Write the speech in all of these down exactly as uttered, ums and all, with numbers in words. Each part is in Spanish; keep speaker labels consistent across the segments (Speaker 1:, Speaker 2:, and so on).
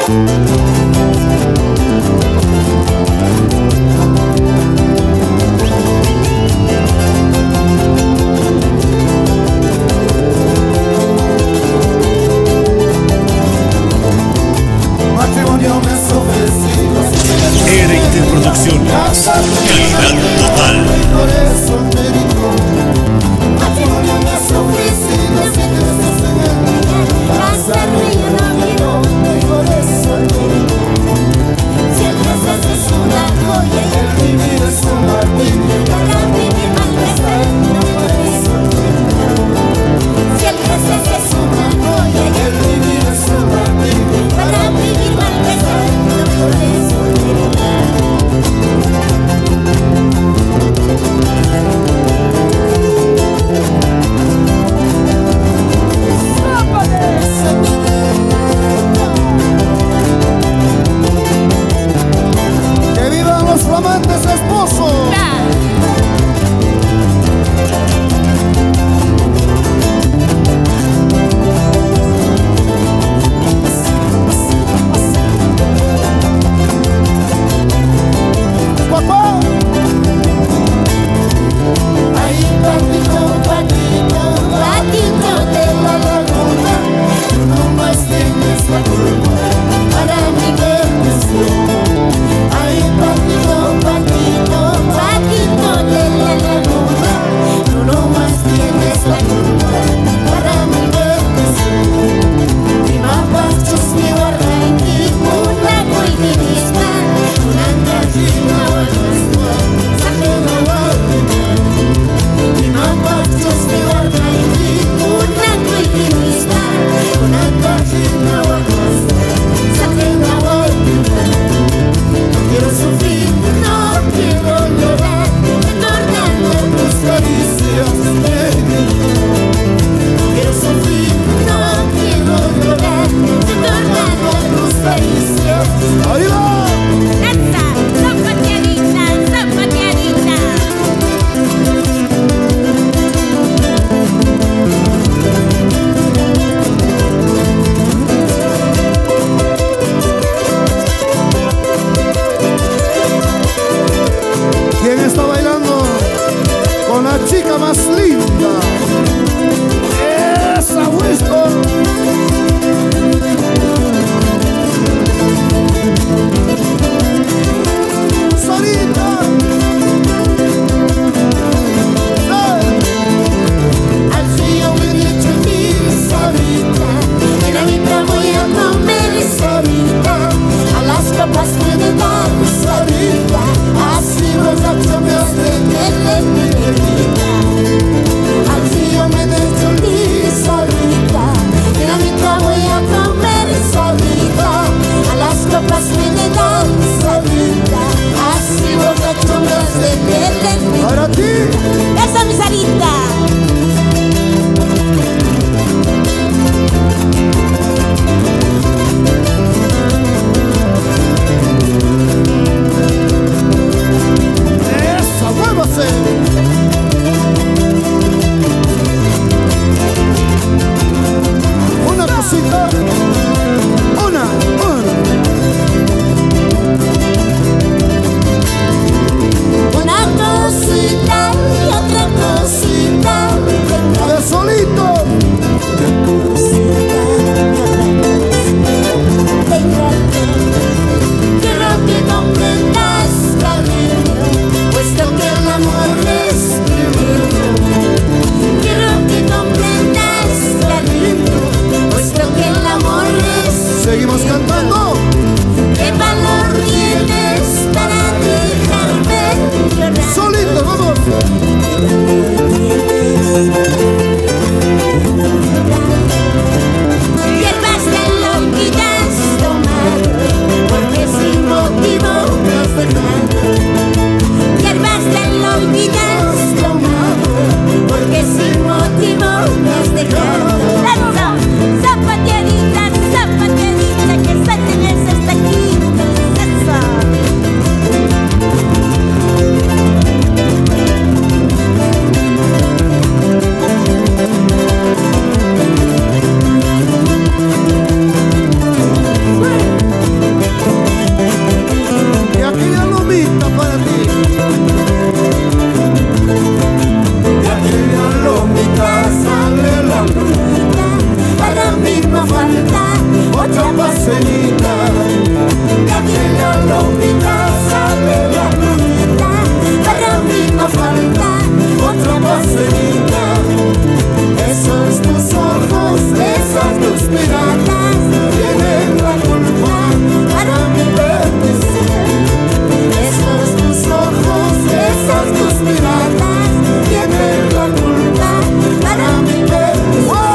Speaker 1: Quiero que comprendas, cariño, puesto que el amor otra paseíta, de aquella lomita sale la lunita, para mí no falta otra paseíta. Esos tus ojos, esas tus miradas, tienen la culpa para mi perdición. Esos tus ojos, esas tus miradas, tienen la culpa para mi perdición.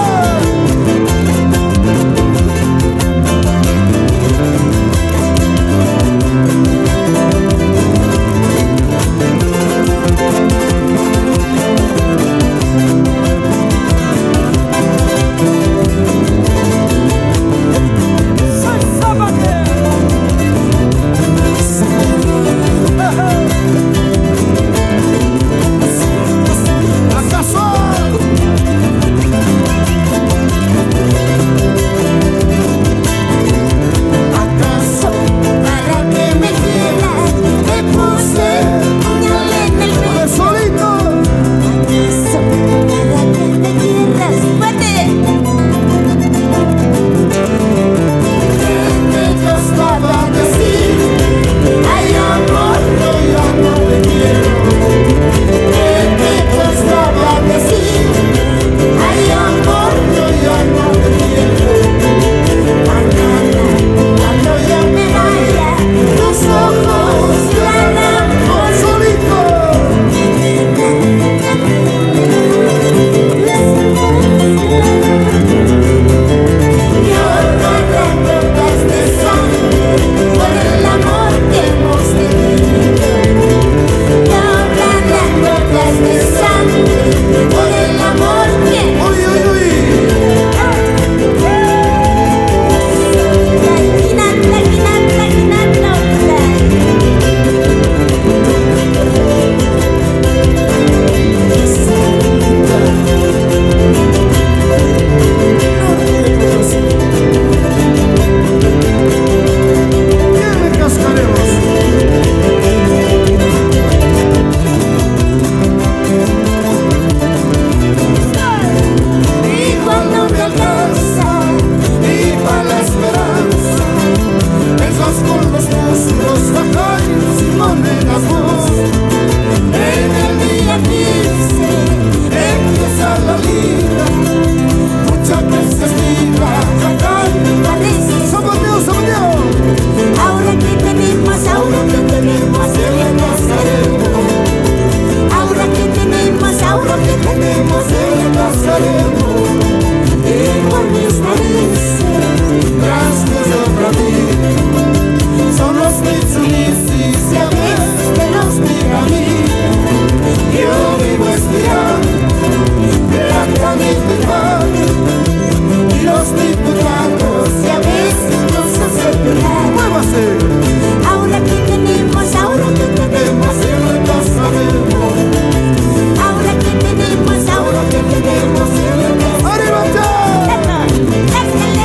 Speaker 2: Arriba ya.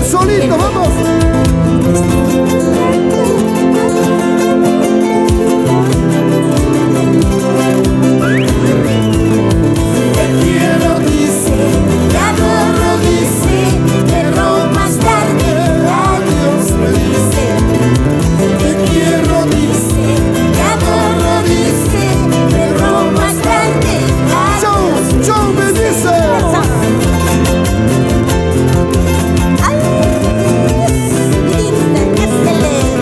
Speaker 2: el solito, vamos.
Speaker 1: Te quiero, dice, te adoro, dice, pero más tarde adiós me dice. Te quiero, dice, te adoro, dice, pero más tarde adiós
Speaker 2: Chau, chau, me dice.
Speaker 1: Ay, linda, excelente.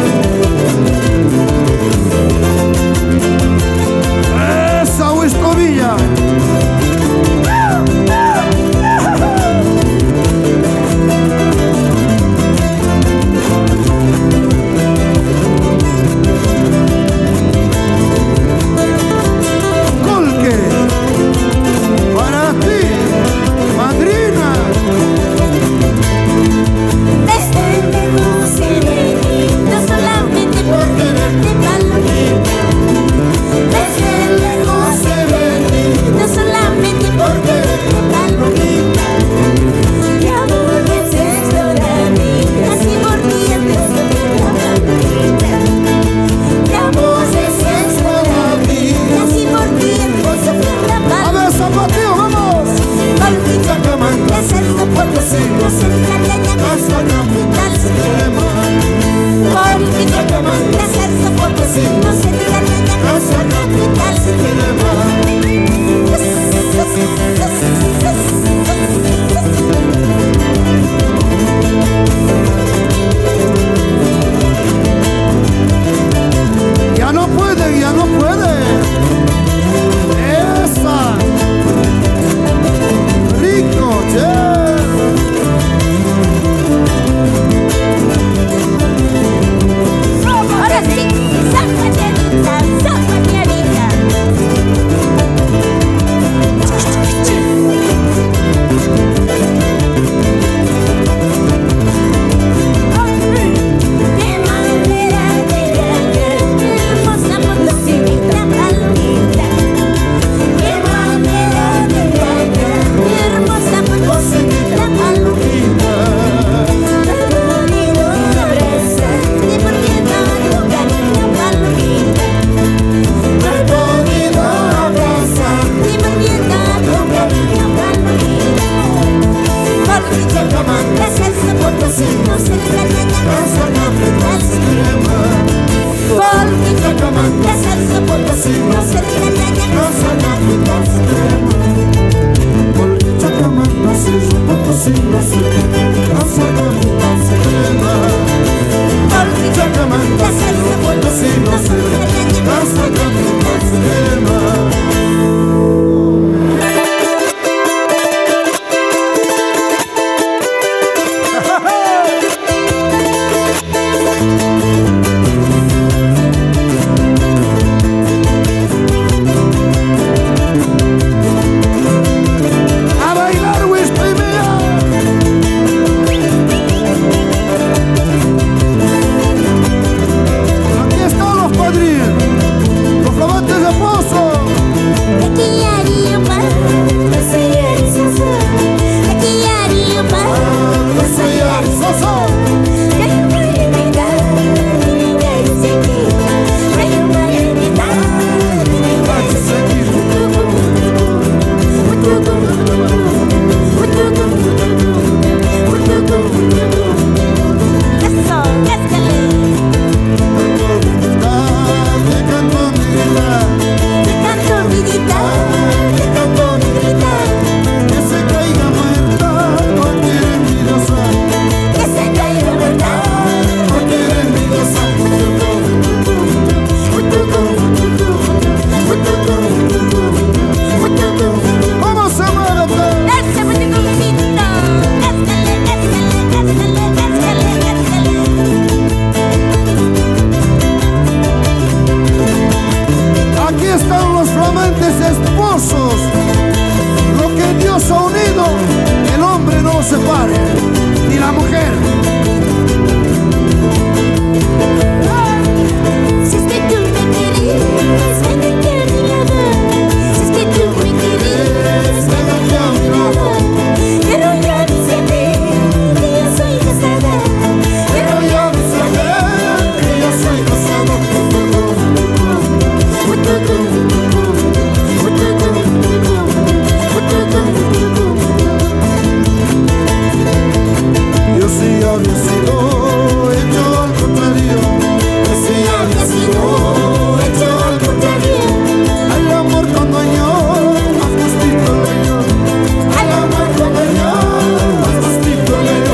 Speaker 2: había sido hecho al contrario,
Speaker 1: que si había sido hecho al contrario,
Speaker 2: al amor cuando yo más gustito le dio,
Speaker 1: al amor cuando yo
Speaker 2: más gustito le dio.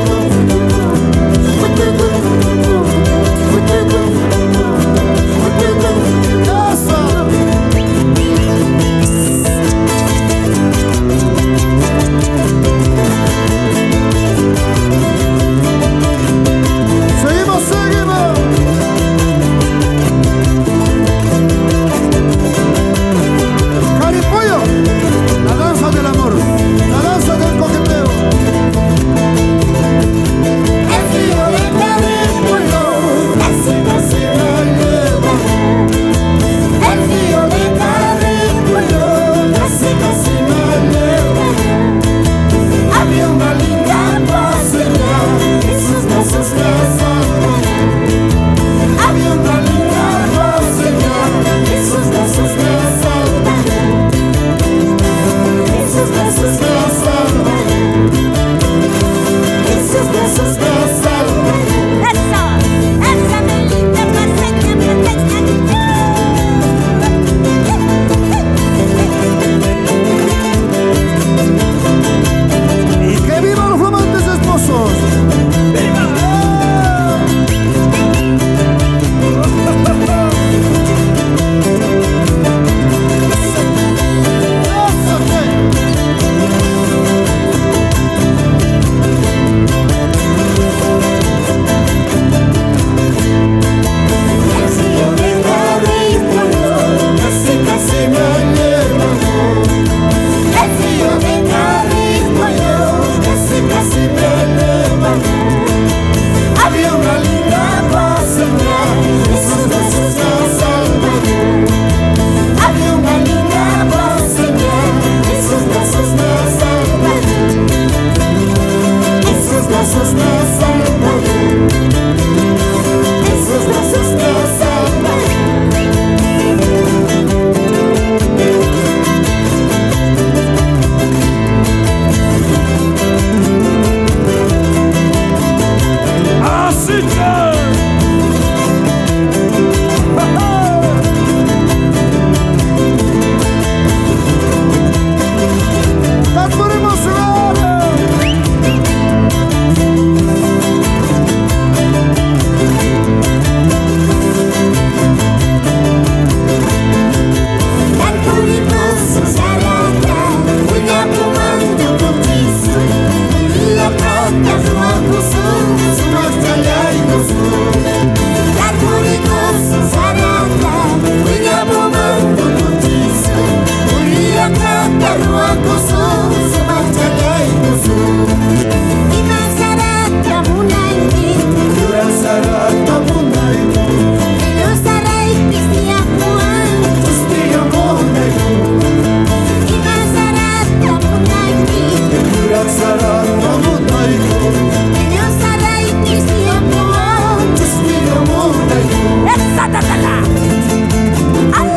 Speaker 2: Seguimos, seguimos. Caripollo, la danza del amor, la danza del coqueteo.
Speaker 1: el frío de Caripollo casi casi me lleva, el frío de Caripollo casi casi me lleva. Había una linda paseña y sus brazos me asaltan. Había una linda paseña y sus brazos me asaltan. Y sus brazos me asaltan. Y sus brazos me asaltan. Eso, esa mi linda paseña, paseña.
Speaker 2: Y que vivan los flamantes esposos. ¡Viva!
Speaker 1: El frío de Caripollo casi casi me lleva. El frío de Caripollo casi casi me lleva. Había una linda paseña y sus brazos me asaltan. Había una linda paseña y sus brazos me asaltan. Y sus brazos me asaltan. Y sus brazos me asaltan.
Speaker 2: Así que estás por emocionado.
Speaker 1: Carcuricoso sarata, uña pumando contiso, la canta ruacoso, su marcha y gozo. Carcuricoso sarata, uña pumando contiso, la canta ruacoso, su marcha y gozo. Y más sarata munaiki,
Speaker 2: Yura sarata munaiko,
Speaker 1: y los sarai pistia juan.
Speaker 2: Justiya monaiko,
Speaker 1: Y más sarata munaiki,
Speaker 2: Yura sarata munaiko,
Speaker 1: ellos sarai pistia juan.
Speaker 2: Justiya monaiko.
Speaker 1: ¡Exátatala! ¡Ay!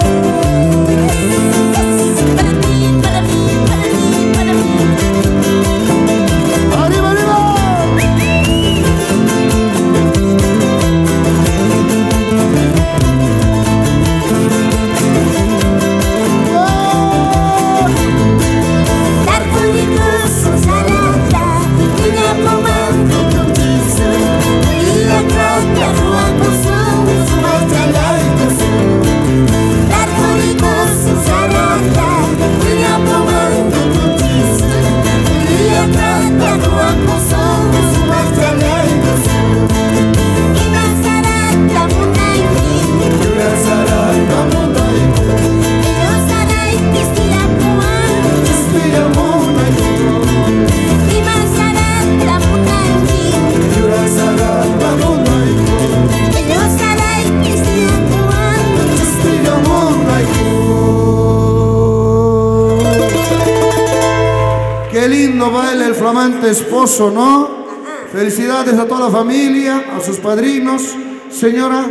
Speaker 1: Para mí, para mí, para mí, para mí.
Speaker 2: ¡Arriba, arriba!
Speaker 1: Carcuricoso sarata, uña pomando contiso, y la canta ruacoso, su marcha y gozo. Carcuricoso sarata, uña pomando contiso, y la canta ruacoso, su marcha y gozo. Y más sarata munaiki,
Speaker 2: Yura sarata munaiko,
Speaker 1: ellos sarai pistia juan.
Speaker 2: Justiya monaiko,
Speaker 1: Y más sarata munaiki,
Speaker 2: Yura sarata munaiko,
Speaker 1: ellos sarai pistia juan.
Speaker 2: Justiya monaiko. Qué lindo baila el flamante esposo, ¿no? Felicidades a toda la familia, a sus padrinos. Señora.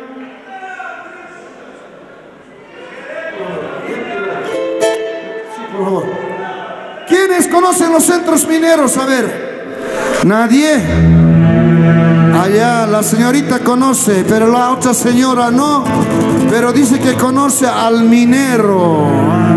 Speaker 2: Sí, por favor. ¿Quiénes conocen los centros mineros? A ver. Nadie. Allá la señorita conoce, pero la otra señora no. Pero dice que conoce al minero.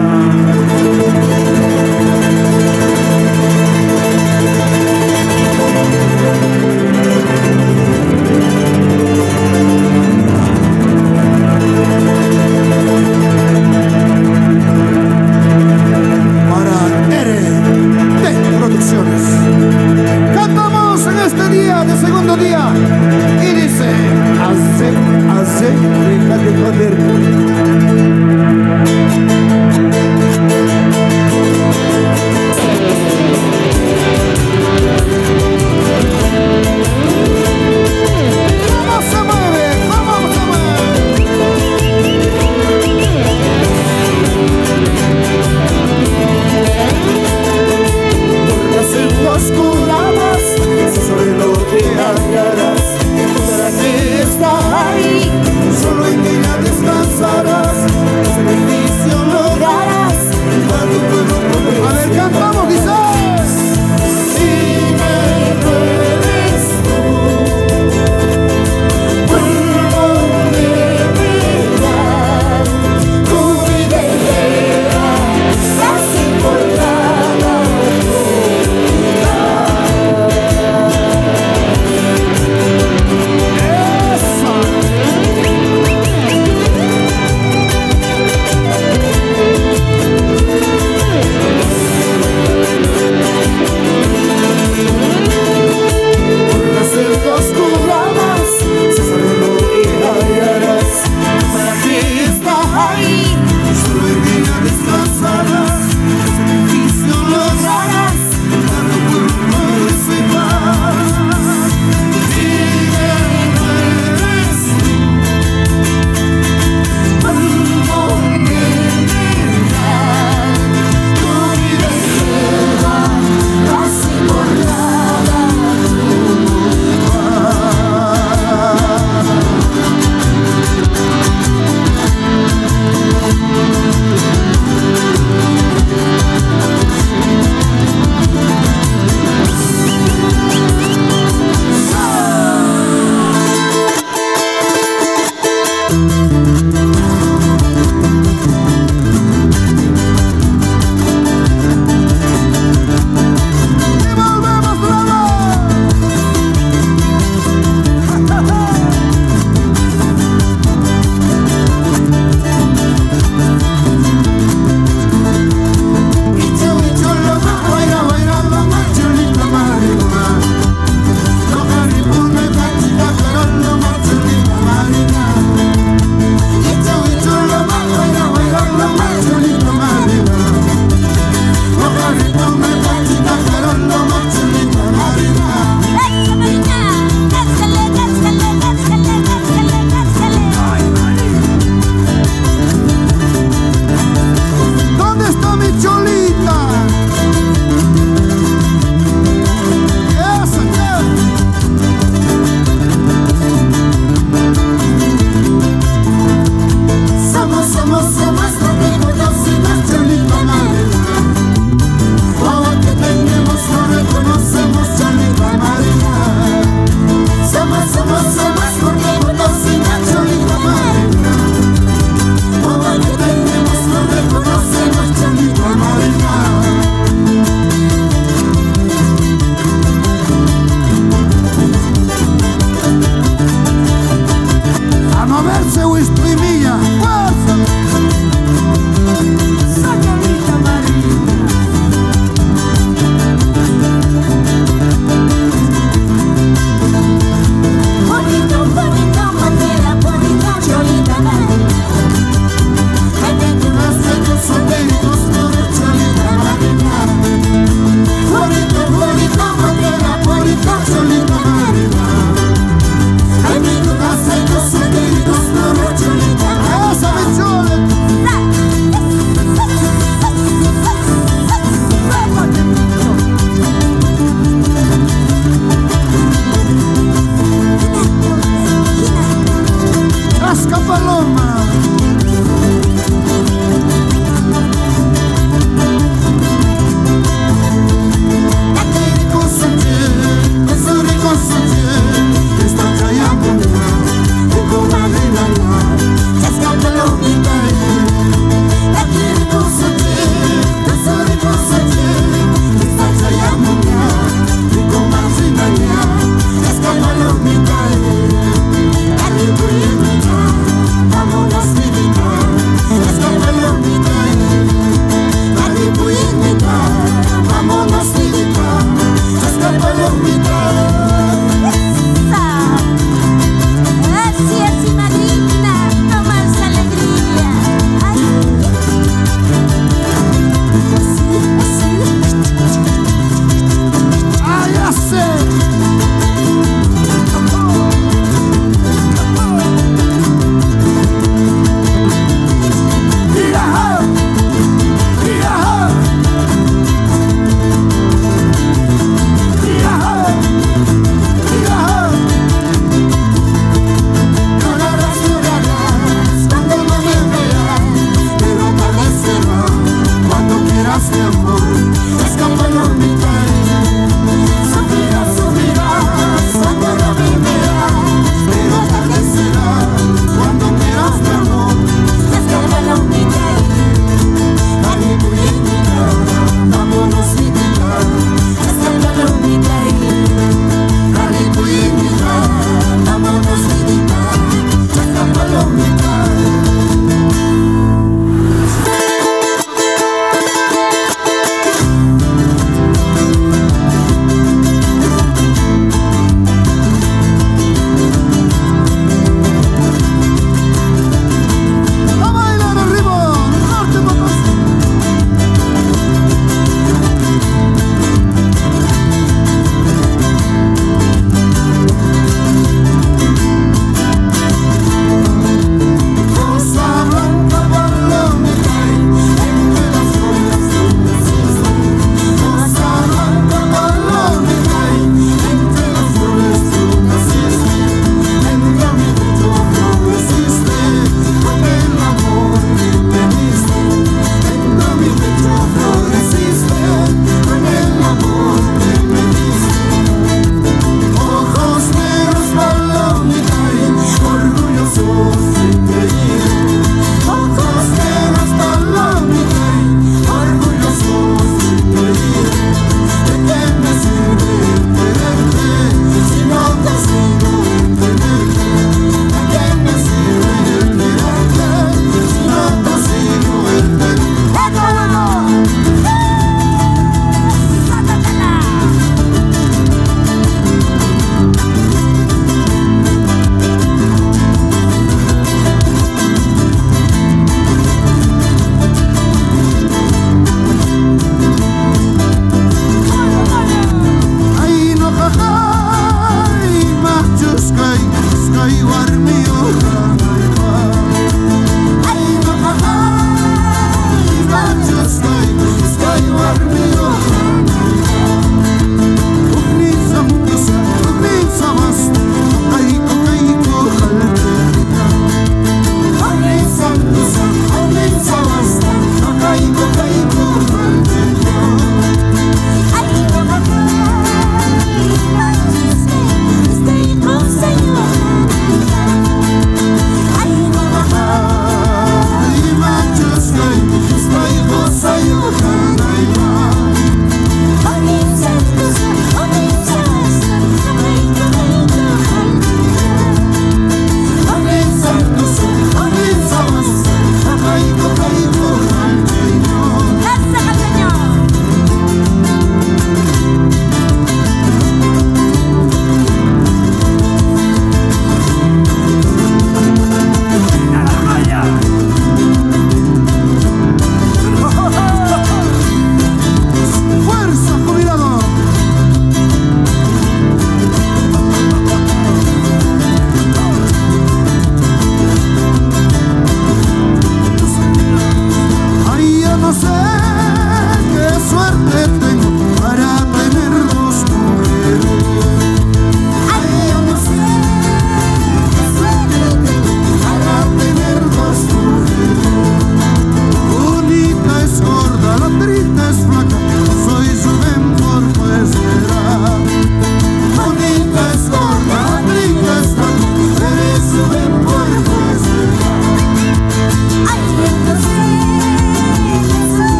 Speaker 2: Para R D Producciones. Cantamos en este día de segundo día y dice: hace, hace, deja de joder. ¿Cómo se mueve? ¿Cómo se mueve?
Speaker 3: Los curadas, sobre lo que hallarás, podrás estar ahí,
Speaker 2: Solo en ella descansarás,
Speaker 3: ese beneficio lograrás.
Speaker 2: a tu pueblo. A ver, cantamos, dice.
Speaker 3: Si me puedes tú, vuelvo de verdad, tu vida entera, casi por cada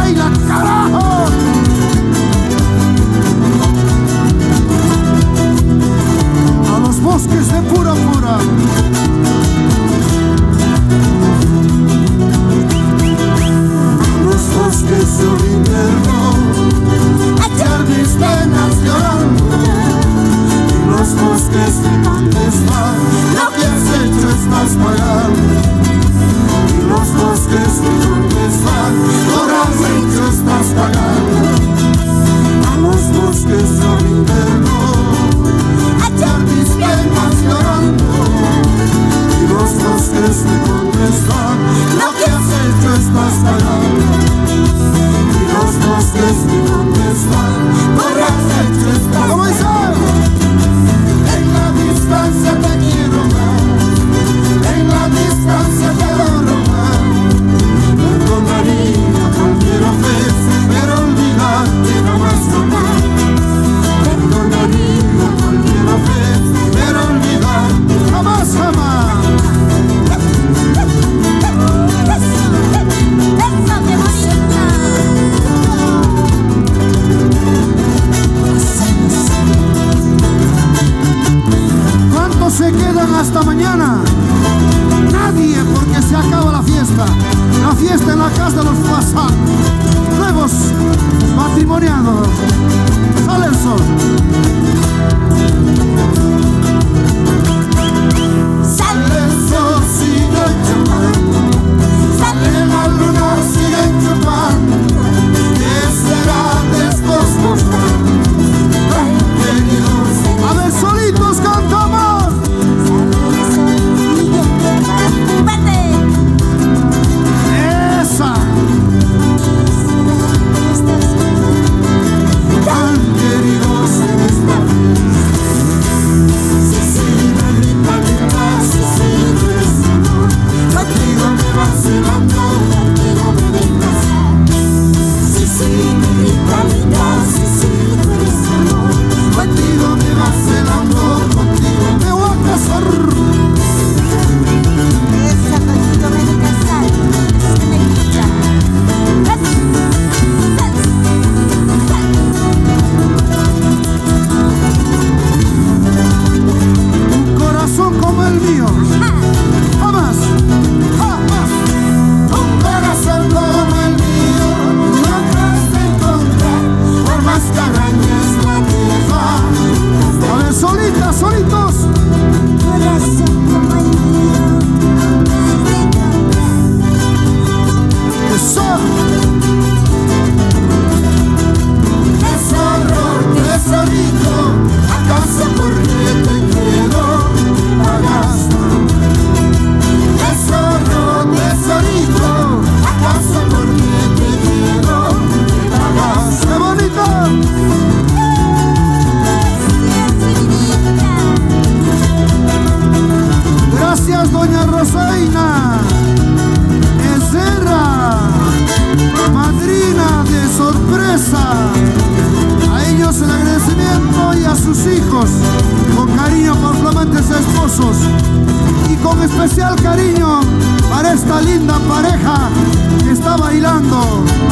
Speaker 2: baila, carajo. A los bosques de pura pura. Los bosques de un invierno, hallar mis penas llorando. Y los bosques de contestar, lo que has hecho estás pagando. Y los bosques de contestar, lo que has hecho estás pagando. A los bosques de un invierno, hallar mis penas llorando. Y los bosques de contestar, lo que has hecho estás pagando. Y los bosques de contestar, lo que has hecho estás pagando. En la distancia te quiero más, en la distancia te adoro más. Perdonaría cualquier ofensa, pero olvidarte no más jamás. Perdonaría cualquier ofensa, pero olvidarte jamás, jamás. ¿Cuántos se quedan hasta mañana? Nadie, porque se acaba la fiesta. La fiesta en la casa de los WhatsApp. Nuevos matrimoniados. Sale el sol. Sale el sol, sigue chupando. Sale la luna, sigue chupando. ¿Qué será de estos dos tan queridos? A ver, solitos cantamos. Esa. Tan queridos en esta vida. Si sí, me grita linda, si sí, tú eres amor. Contigo me vas celando, contigo me dejas. Si sí, me grita linda, si sí, tú eres amor. Contigo me vas celando, contigo me voy a casar.
Speaker 1: Esa contigo me voy a casar, se me quita.
Speaker 2: Un corazón como el mío. Jamás, jamás. Un corazón como el mío no vas a encontrar, por más que arañes la tierra. A ver, solitas, solitos.
Speaker 1: Corazón como el mío,
Speaker 2: Eso.
Speaker 3: Tesoro, tesorito, ¿acaso porque te quiero pagas? Tesoro, tesorito, ¿acaso porque te quiero pagas?
Speaker 2: ¡Qué bonito! Gracias, doña Rosaina Ezerra, madrina de sorpresa. A ellos el agradecimiento y a sus hijos, con cariño por flamantes esposos. Y con especial cariño para esta linda pareja que está bailando.